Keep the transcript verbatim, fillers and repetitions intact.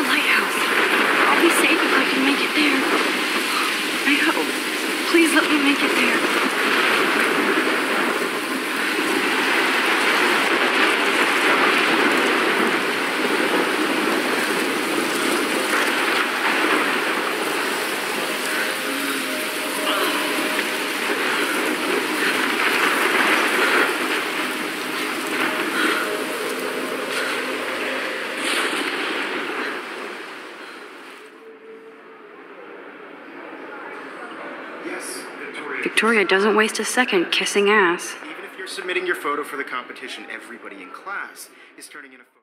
the lighthouse. I'll be safe if I can make it there. I hope. Please let me make it there. Victoria doesn't waste a second kissing ass. Even if you're submitting your photo for the competition, everybody in class is turning in a photo.